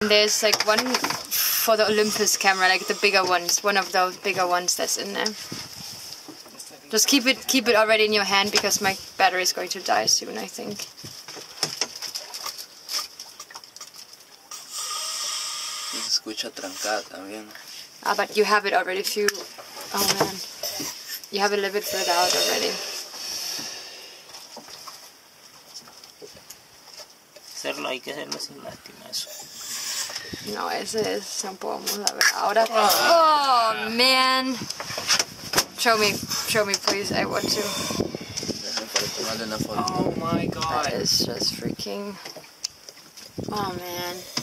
There's like one for the Olympus camera, like the bigger ones, one of those bigger ones that's in there. Just keep it already in your hand because my battery is going to die soon, I think. Se escucha trancada también. Ah, but you have it already few. Oh man, you have a little bit further out already. Hay que hacerlo sin lástima eso. No, ese es, no podemos ver ahora. Oh man. Show me please, I want to. Oh my god. That is just freaking... Oh man.